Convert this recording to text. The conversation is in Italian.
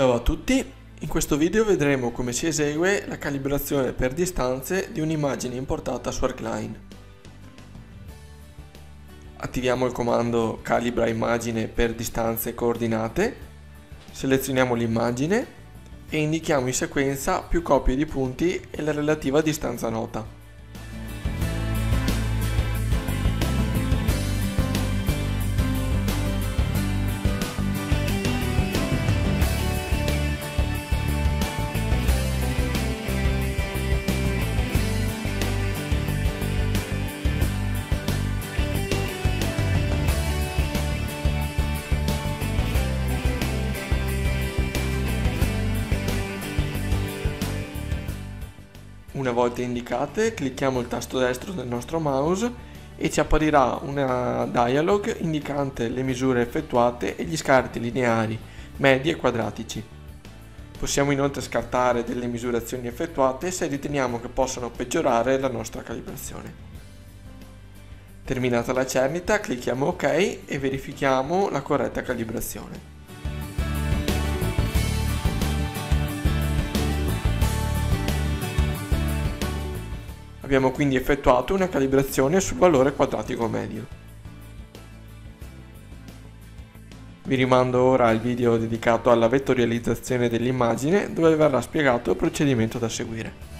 Ciao a tutti, in questo video vedremo come si esegue la calibrazione per distanze di un'immagine importata su ArcLine. Attiviamo il comando calibra immagine per distanze e coordinate, selezioniamo l'immagine e indichiamo in sequenza più coppie di punti e la relativa distanza nota. Una volta indicate, clicchiamo il tasto destro del nostro mouse e ci apparirà una dialog indicante le misure effettuate e gli scarti lineari, medi e quadratici. Possiamo inoltre scartare delle misurazioni effettuate se riteniamo che possano peggiorare la nostra calibrazione. Terminata la cernita, clicchiamo OK e verifichiamo la corretta calibrazione. Abbiamo quindi effettuato una calibrazione sul valore quadratico medio. Vi rimando ora al video dedicato alla vettorializzazione dell'immagine dove verrà spiegato il procedimento da seguire.